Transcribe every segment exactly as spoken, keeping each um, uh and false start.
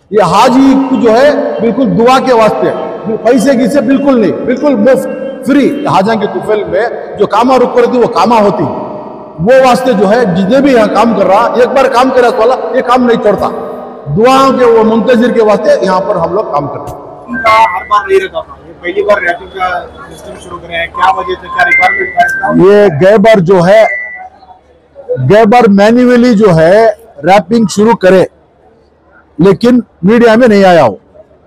ये हाजी को जो है बिल्कुल दुआ के वास्ते, पैसे की से बिल्कुल नहीं, बिल्कुल मुफ्त फ्री। हाजा के तुफैल में जो कामा रुक रहती वो कामा होती, वो वास्ते जो है जितने भी यहाँ काम कर रहा, एक बार काम करे वाला ये काम नहीं छोड़ता। दुआओं के वो मुंतजिर के वास्ते यहाँ पर हम लोग काम कर रहे हैं। हर बार नहीं रहता था, ये पहली बार रैपिंग का सिस्टम शुरू करे हैं, क्या वजह से, क्या रिक्वायरमेंट था इसका? ये गए बार जो है गए बार मैन्युअली जो है रैपिंग शुरू करे, लेकिन मीडिया में नहीं आया हो।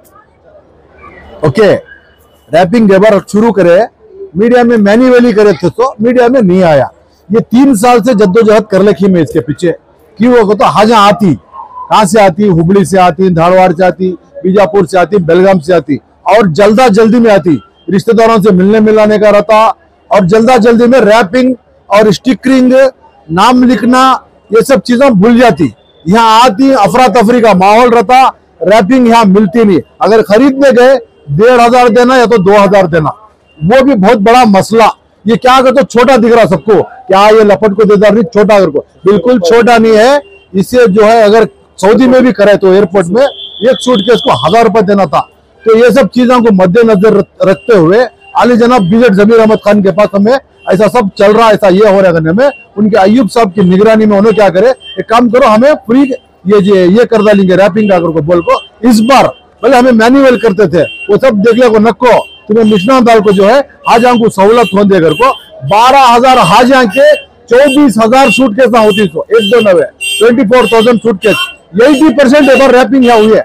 ओके, रैपिंग गए बार शुरू करे, मीडिया में मैन्युअली करे थे तो मीडिया में नहीं आया। ये तीन साल से जद्दोजहद कर रखी मैं इसके पीछे। क्यों हो तो हाजा आती, कहाँ से आती? हुबली से आती, धारवाड़ से आती, बीजापुर से आती, बेलगाम से आती, और जल्दा जल्दी में आती, रिश्तेदारों से मिलने मिलाने का रहता, और जल्दा जल्दी में रैपिंग और स्टिकरिंग, नाम लिखना, ये सब चीजें भूल जाती। यहाँ आती, अफरा तफरी का माहौल रहता, रैपिंग यहाँ मिलती नहीं। अगर खरीदने गए डेढ़ हजार देना या तो दो हजार देना, वो भी बहुत बड़ा मसला। ये क्या कर तो छोटा दिख रहा सबको, क्या ये लपट को देदार नहीं, छोटा अगर को बिल्कुल छोटा नहीं है। इसे जो है अगर सऊदी में भी करे तो एयरपोर्ट में एक सूटकेस को हजार रुपए देना था। तो ये सब चीजों को मद्देनजर रखते हुए आली जनाब बीजेट जमीर अहमद खान के पास हमें ऐसा सब चल रहा है, ऐसा ये हो रहा करने में, उनके अयूब साहब की निगरानी में उन्होंने क्या करे, एक काम करो हमें फ्री ये ये, ये कर डालेंगे रैपिंग का को बोल को। इस बार पहले हमें मैन्युअल करते थे, वो सब देखने को नको तुम्हें मिशना दाल को जो है हाजा को सहूलत हो देकर को बारह हजार हाजा के चौबीस हजार सूटकेस होती सो एक दो नवे twenty four thousand suitcase. Eighty percent एक बार रैपिंग यहाँ हुई है,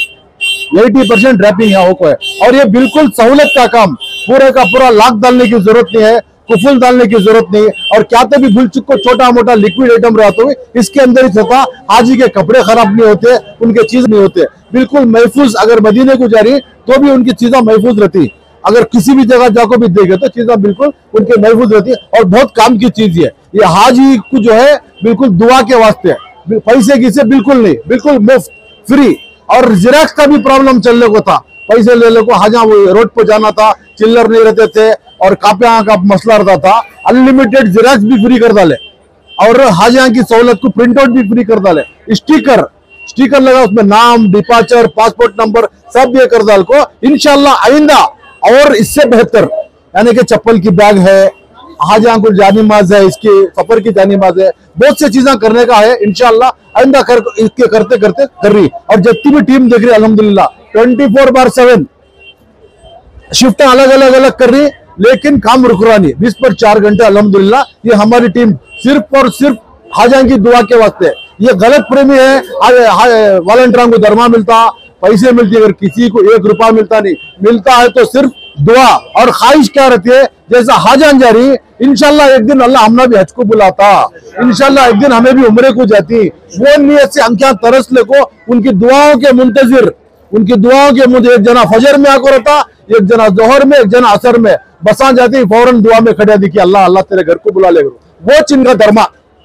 एटी परसेंट रैपिंग यहाँ हो है। और ये बिल्कुल सहूलत का काम, पूरे का पूरा लाख डालने की जरूरत नहीं है, कुफुल डालने की जरूरत नहीं है। और क्या तो भी भूल चुक को छोटा मोटा लिक्विड आइटम रहते हुए इसके अंदर ही होता, हाजी के कपड़े खराब नहीं होते, उनके चीज नहीं होते, बिल्कुल महफूज। अगर मदीने को जा रही तो भी उनकी चीजें महफूज रहती, अगर किसी भी जगह जाकर भी देखे तो चीजें बिल्कुल उनके महफूज रहती है। और बहुत काम की चीज है ये, हाजी को जो है बिल्कुल दुआ के वास्ते, पैसे की से बिल्कुल नहीं, बिल्कुल मुफ्त फ्री। और जिराक्स का भी प्रॉब्लम चलने को था, पैसे लेने को हाजा वो रोड पर जाना था, चिल्लर नहीं रहते थे और कापिया का मसला रहता था। अनलिमिटेड जिराक्स भी फ्री कर डाले और हाजा की सहूलत को प्रिंट आउट भी फ्री कर डाले। स्टिकर स्टिकर लगा उसमें नाम, डिपार्चर, पासपोर्ट नंबर सब ये कर डाल को। इंशाल्लाह आइंदा और इससे बेहतर, यानी कि चप्पल की बैग है, हाजा को जानीमाज है, इसकी सफर की जानीमाज है, बहुत सी चीजें करने का है। इंशाल्लाह आइंदा कर इसके करते करते कर रही। और जितनी भी टीम देख रही है अल्हम्दुलिल्लाह ट्वेंटी फोर बार सेवन शिफ्ट अलग अलग अलग कर रही, लेकिन काम रुक रहा नहीं। बीस पर चार घंटे अल्हम्दुलिल्लाह ये हमारी टीम सिर्फ और सिर्फ हाजा की दुआ के वास्ते। ये गलत प्रेमी है, वॉलंटियरों को दरमा मिलता, पैसे मिलती, अगर किसी को एक रुपया मिलता नहीं, मिलता है तो सिर्फ दुआ। और ख्वाहिश क्या रहती है, जैसा हाजान जा रही, इंशाल्लाह एक दिन अल्लाह हमने भी हज को बुलाता, इंशाल्लाह एक दिन हमें भी उम्रे को जाती। वो नियत से अंकिया तरस ले को उनकी दुआओं के मुंतजिर, उनकी दुआओं के मुझे एक जना फजर में आकर रहता, एक जना जोहर में, एक जना असर में बसा जाती, फौरन दुआ में खड़ा दी कि अल्लाह अल्लाह तेरे घर को बुला ले। वो चिन्ह धर्मा,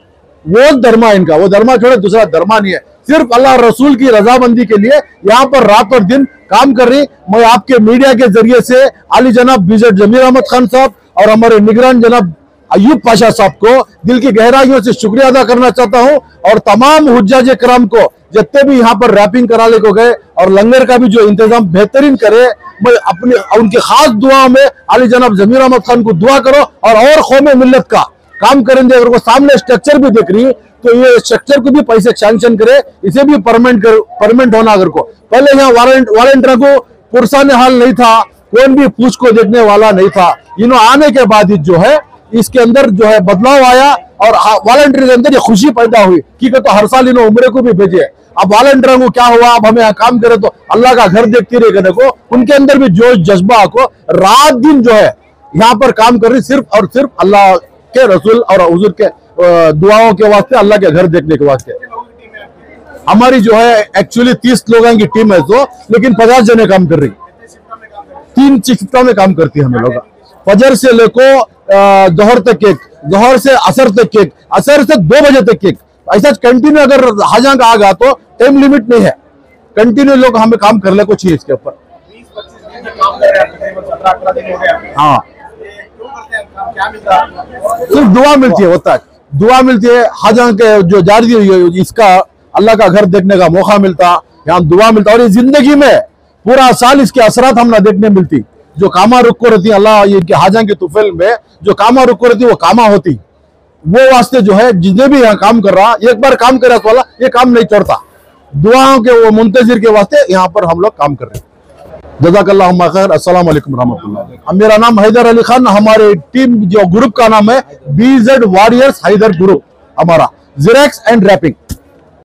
वो धर्मा इनका, वो धर्मा छोड़े दूसरा धर्मा नहीं है। सिर्फ अल्लाह रसूल की रजामंदी के लिए यहाँ पर रात और दिन काम कर रही। मैं आपके मीडिया के जरिए से आली जनाब बीजेट जमीर अहमद खान साहब और हमारे निगरान जनाब अयूब पाशा साहब को दिल की गहराइयों से शुक्रिया अदा करना चाहता हूँ। और तमाम हुज्जाज कराम को जितने भी यहाँ पर रैपिंग कराने को गए और लंगर का भी जो इंतजाम बेहतरीन करे, मैं अपनी उनकी खास दुआओं में आली जनाब जमीर अहमद खान को दुआ करो और और कौम मिल्लत का काम करेंगे। अगर वो सामने स्ट्रक्चर भी देख रही तो ये स्ट्रक्चर को भी पैसे सैंक्शन करे, इसे भी परमानेंट कर परमानेंट होना। अगर को पहले यहाँ वारंट वालंटियर को पुरसाने हाल नहीं था, कौन भी पूछ को देखने वाला नहीं था। इन्हों आने के बाद जो है इसके अंदर जो है बदलाव आया और वॉलंटियर के अंदर ये खुशी पैदा हुई कि तो हर साल इन्होंने उम्रे को भी भेजे। अब वॉलंटियर को क्या हुआ, अब हमें यहाँ काम करे तो अल्लाह का घर देखती रही करने को, उनके अंदर भी जोश जज्बा को रात दिन जो है यहाँ पर काम कर रही, सिर्फ और सिर्फ अल्लाह के रसूल और हुजूर के दुआओं के वास्ते, अल्लाह के घर देखने के वास्ते। हमारी जो है एक्चुअली तीस लोगों की टीम है तो, लेकिन पचास जने काम कर रही, तीन शिफ्टों में काम करती है हमें लोग। फजर से लेको जोहर तक एक, जोहर से असर तक एक, असर से दो बजे तक एक, ऐसा कंटिन्यू। अगर हाजा का आगा तो टाइम लिमिट नहीं है, कंटिन्यू लोग हमें काम कर ले को चाहिए इसके ऊपर। हाँ, सिर्फ दुआ मिलती है, होता है दुआ मिलती है। हाजा के जो जारी इसका अल्लाह का घर देखने का मौका मिलता, यहाँ दुआ मिलता है। और ये जिंदगी में पूरा साल इसके असरात हम ना देखने मिलती। जो कामा रुको रहती अल्लाह ये इनके हाजा के तुफेल में जो कामा रुको रहती वो कामा होती। वो वास्ते जो है जितने भी यहाँ काम कर रहा, एक बार काम करे वाला ये काम नहीं छोड़ता। दुआओं के वो मुंतजिर के वास्ते यहाँ पर हम लोग काम कर रहे हैं। जज़ाकल्लाहु खैर। अस्सलाम वालेकुम रहमतुल्लाह। मेरा नाम हैदर अली खान, हमारे टीम जो ग्रुप का नाम है B Z warriors Haider group, हमारा ज़ेरॉक्स एंड रैपिंग।